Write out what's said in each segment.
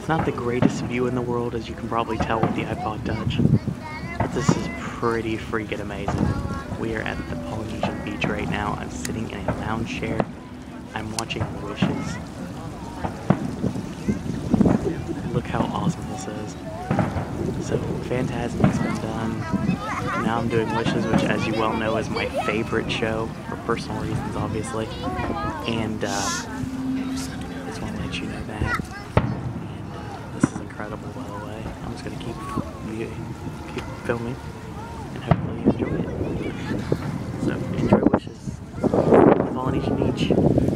It's not the greatest view in the world, as you can probably tell with the iPod Touch, but this is pretty freaking amazing. We are at the Polynesian beach right now. I'm sitting in a lounge chair. I'm watching Wishes. Look how awesome this is. So Fantasmic's been done. Now I'm doing Wishes, which, as you well know, is my favorite show for personal reasons, obviously. And just want to let you know that. This is incredible, by the way. I'm just gonna keep filming, and hopefully you enjoy it. So enjoy Wishes. Polynesian Beach.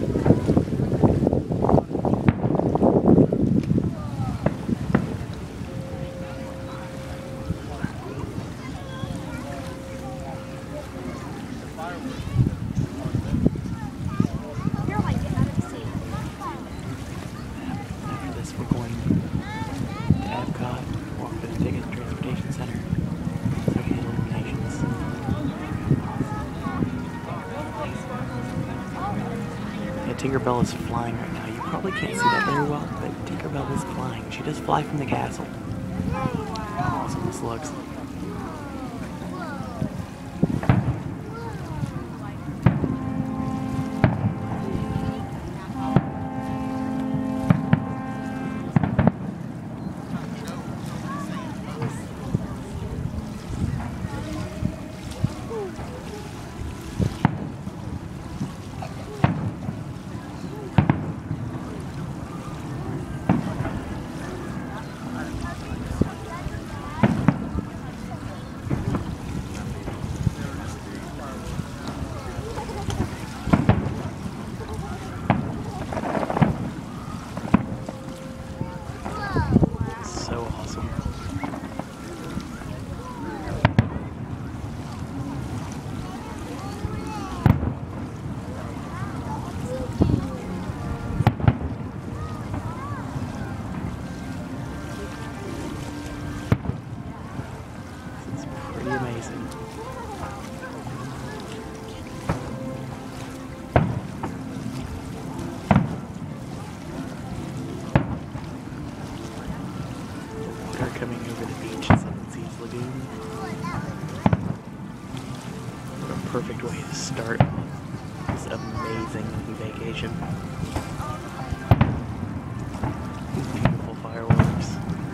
After this, we're going to Epcot, walk to the Ticket and Transportation Center, so we can Illuminations. Yeah, Tinkerbell is flying right now. You probably can't see that very well, but Tinkerbell is flying. She does fly from the castle. How awesome this looks. So awesome. This is pretty amazing. Coming over the beach in Seven Seas Lagoon. What a perfect way to start this amazing vacation. Beautiful fireworks.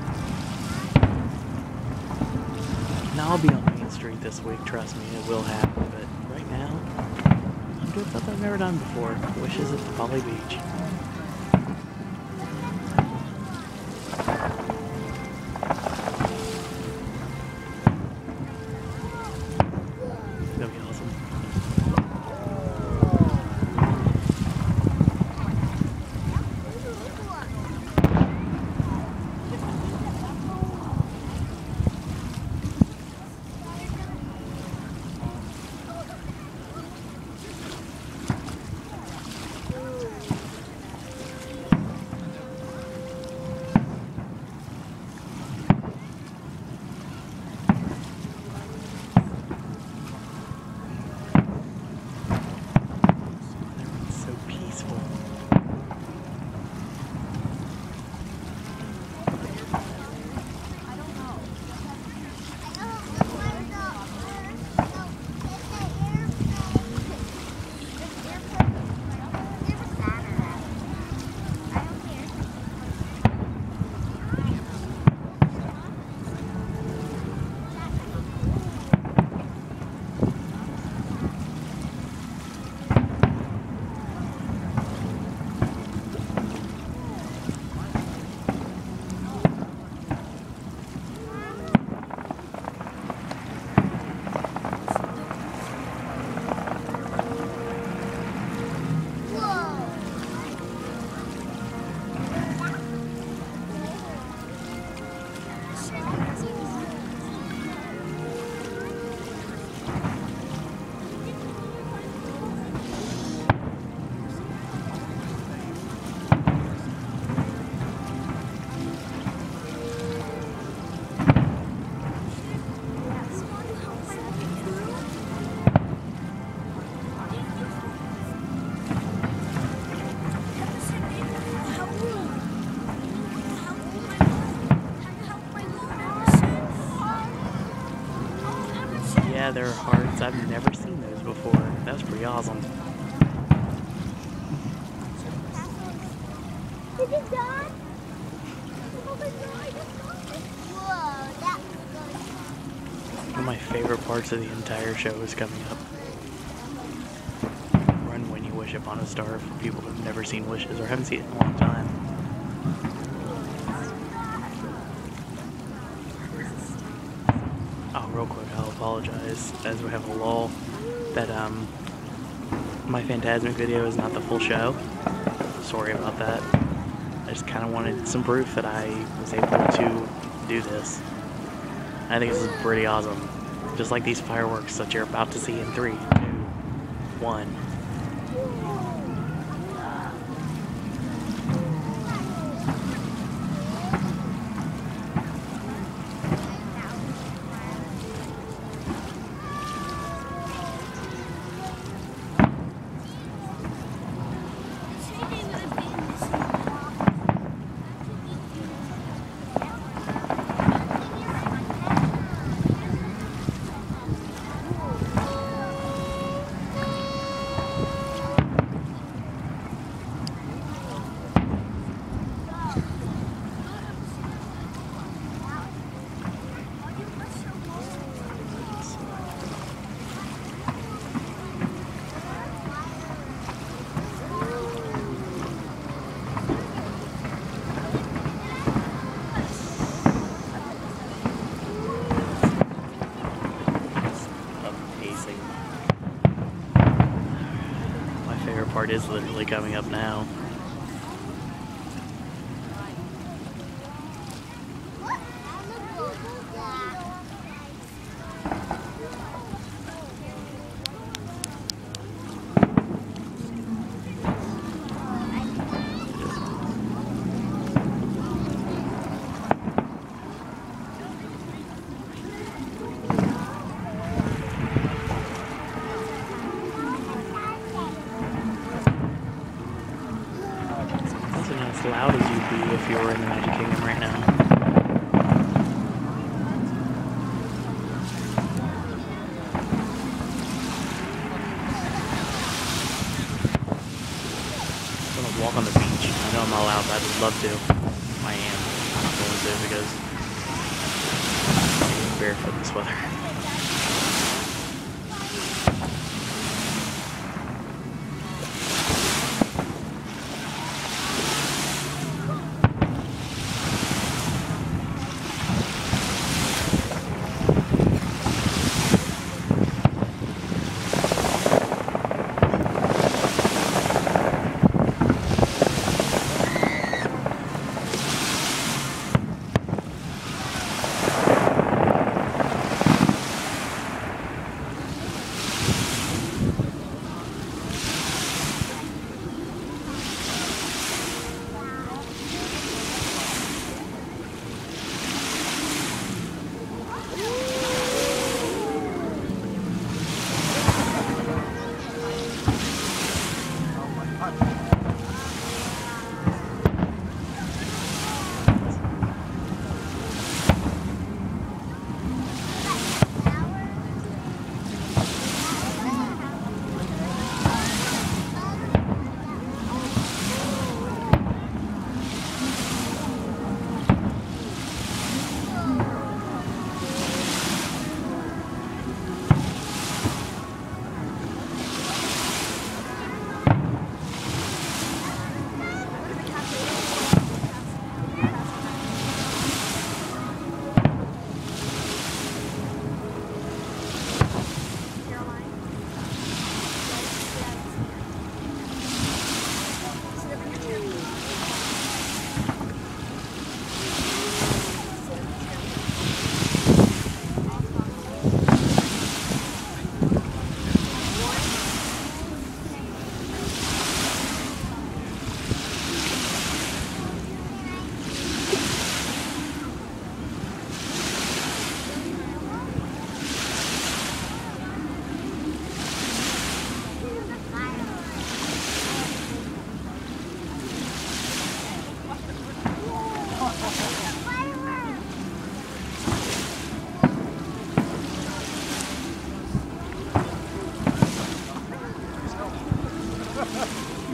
Now I'll be on Main Street this week, trust me, it will happen, but right now, I'm doing something I've never done before. Wishes at the Poly Beach. That'd be awesome. feather hearts. I've never seen those before. That was pretty awesome. Is it done? Oh my God. Whoa, that was good. One of my favorite parts of the entire show is coming up. Run when you wish upon a star for people who've never seen Wishes or haven't seen it in a long time. Oh, real quick, I'll apologize as we have a lull that my Fantasmic video is not the full show. Sorry about that. I just kind of wanted some proof that I was able to do this. I think this is pretty awesome. Just like these fireworks that you're about to see in 3, 2, 1. Part is literally coming up now. As loud as you'd be if you were in the Magic Kingdom right now. I'm gonna walk on the beach. I know I'm not allowed, but I'd love to. I am. I'm not going to because I'm barefoot this weather.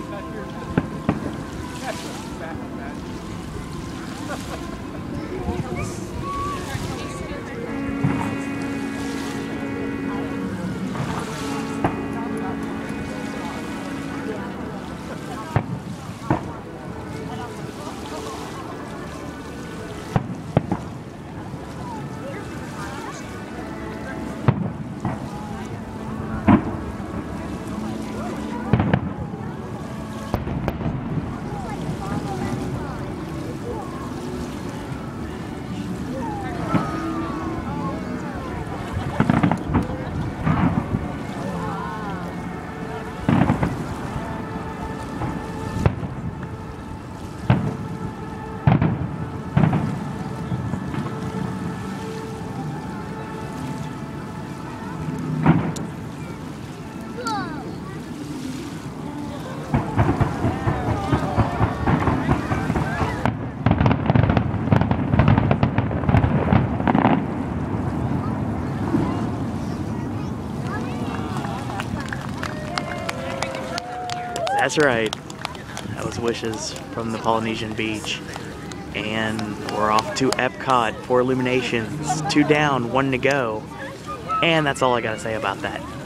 That's right. That was wishes from the Polynesian beach. And we're off to Epcot for Illuminations. 2 down, 1 to go. And that's all I gotta say about that.